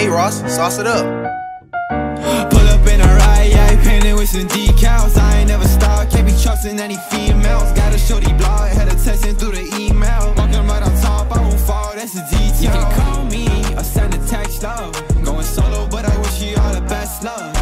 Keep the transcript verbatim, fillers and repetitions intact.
Hey Ross, sauce it up. Pull up in a ride, yeah, painted with some decals. I ain't never stopped, can't be trusting any females. Got a shorty blog, had her texting through the email. Walking right on top, I won't fall, that's a detail. You can call me or send a text, love. Going solo, but I wish you all the best, love.